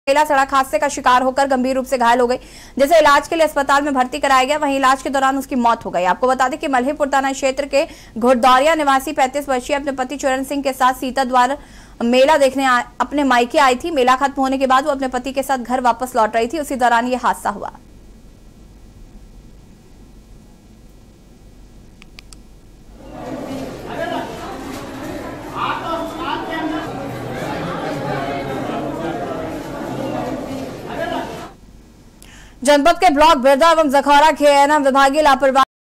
महिला सड़क हादसे का शिकार होकर गंभीर रूप से घायल हो गई, जिसे इलाज के लिए अस्पताल में भर्ती कराया गया। वहीं इलाज के दौरान उसकी मौत हो गई। आपको बता दें कि मल्हीपुर थाना क्षेत्र के घोड़दौरिया निवासी 35 वर्षीय अपने पति चरण सिंह के साथ सीता द्वार मेला देखने अपने मायके आई थी। मेला खत्म होने के बाद वो अपने पति के साथ घर वापस लौट रही थी। उसी दौरान ये हादसा हुआ। जनपद के ब्लॉक बिरदा एवं जखौरा के एएनएम विभागीय लापरवाही